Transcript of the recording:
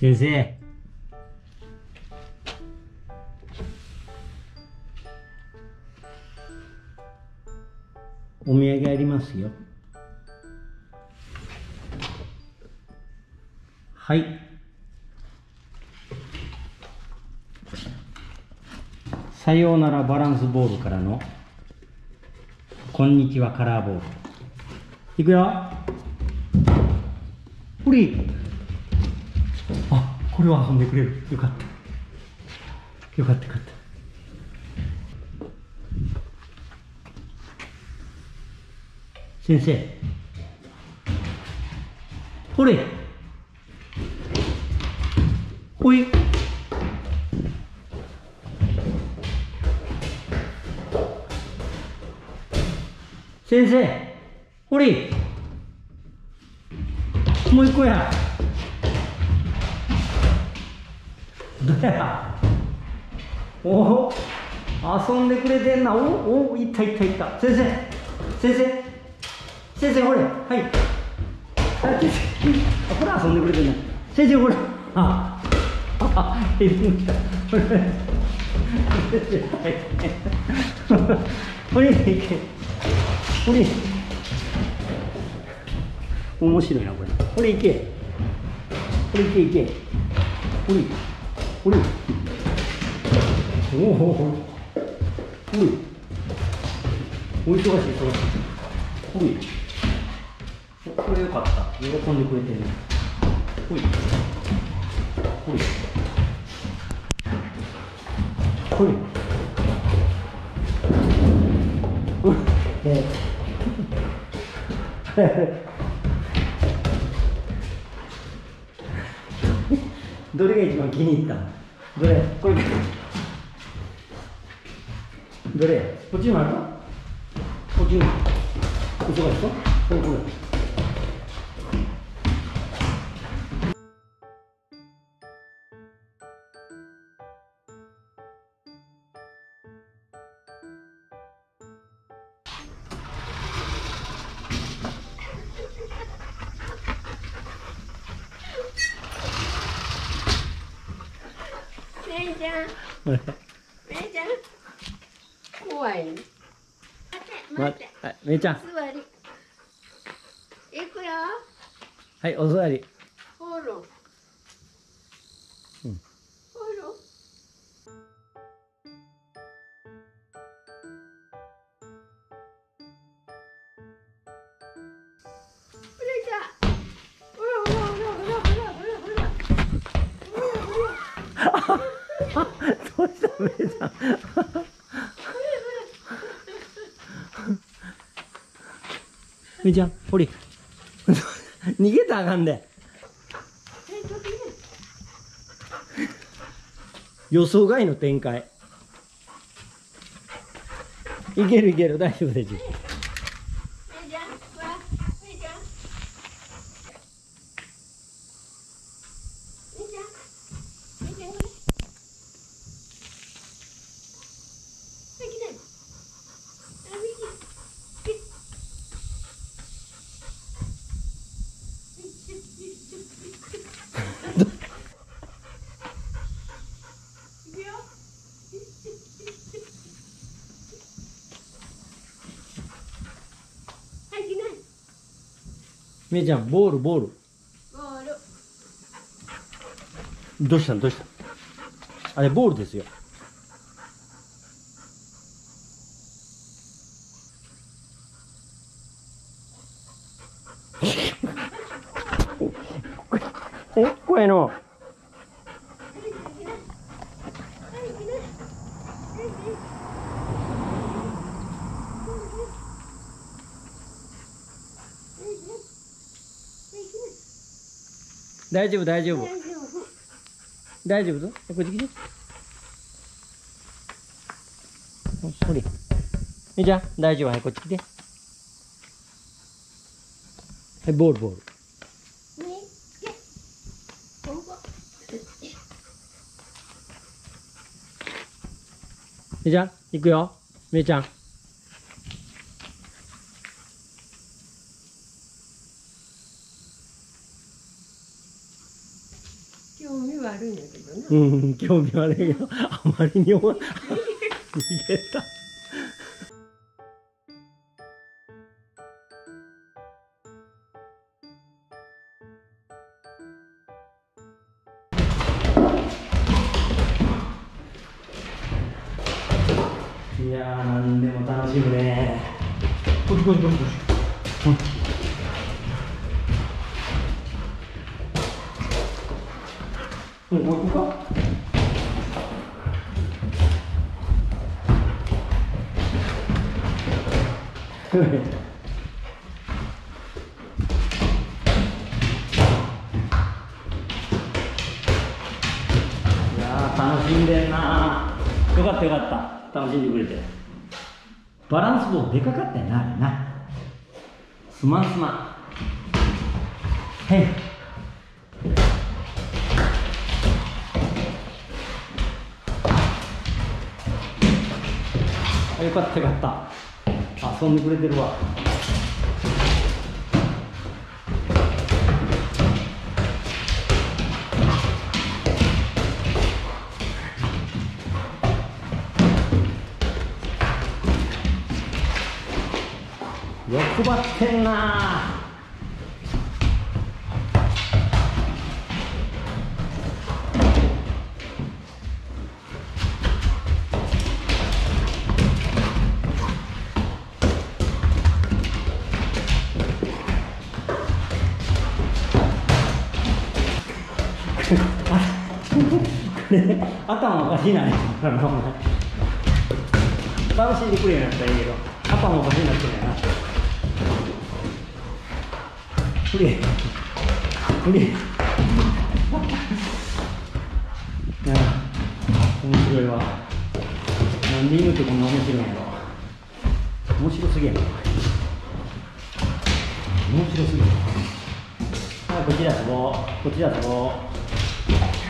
先生、お土産ありますよ。はい。さようならバランスボールからのこんにちはカラーボール。いくよ。ほり。あ、これは遊んでくれる。よかった。よかったよかった。先生。ほれ。ほい。先生。ほれ。もう一個や。どや。おお、遊んでくれてんな。おお、いったいったいった。先生。先生。先生、ほれ。はい。あ、先生。ほら、遊んでくれてんな。先生、ほれ。エリンギだ。ほれ。ほれ、いけ。ほれ。面白いな、これ。ほれ、いけ。ほれ、いけ、いけ。ほれ。ほれ。おお、ほれ。お忙しい、忙しい。ほれ。これよかった。喜んでくれてるね。ほい。ほい。ほい。どれが一番気に入った？どれ？これ。どれ？こっちにもあるか？こっちにも。忙しいか？これこれ。 姉ちゃん。姉ちゃん。怖い。待って。 めいちゃん。 座り。行くよ。 はい、お座り。 ほろ。 うん。 ほろ。 どうしためいちゃん。めいちゃん、ほり。逃げたらあかんで。予想外の展開。いけるいける、大丈夫大丈夫。めいちゃん、ボールボール。どうしたんどうしたん。あれボールですよ。これの。大丈夫大丈夫大丈夫ぞ。こっち来て。ほり。みーちゃん大丈夫。はい、こっち来て。はい、ボールボール。みーちゃん行くよ。みーちゃん。 興味はあるんやけどな。 うん、興味はねえけど、あまりにも逃げた。いやー、なんでも楽しむね。こしこしこしこし。もう行こうか。いやー、楽しんでんな。よかったよかった。楽しんでくれて。バランスボールでかかったよな、あれな。すまんすまん。へい。よかったよかった。遊んでくれてるわ。欲張ってんな。これ頭おかしいなね。楽しんでくれようになったらいいけど、頭おかしいなってるやな。無理無理。いや、面白いわ。なんで犬ってこんな面白いんやろ。面白すぎやろ。面白すぎる。はい、こっちで遊ぼう。こっちで遊ぼう。